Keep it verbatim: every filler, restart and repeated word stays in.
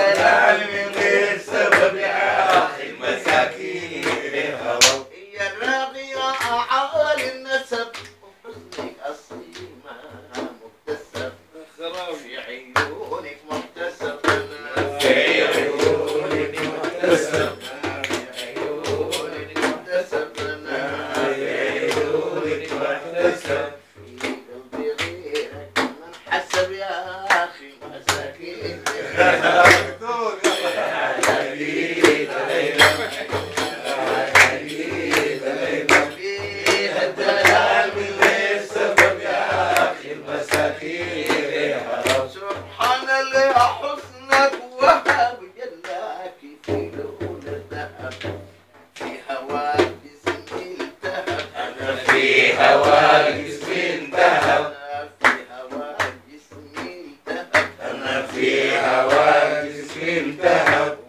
دلال من غير سبب يا أخي المساكين هرب. يا الراغي أعالي النسب وحزنك أصلي ما مكتسب في عيونك مكتسب في عيونك مكتسب في عيونك مكتسب في عيونك مكتسب في قلبي غيرك من حسب يا أخي مساكين. فيها الدلال من غير سبب يا أخي المساكين هرب. سبحان اللي حسنك وهب جلاك في لون الذهب في هواك جسمي التهب. أنا في هواك جسمي انتهب. في هواك جسمي التهب. أنا في هواك جسمي انتهب.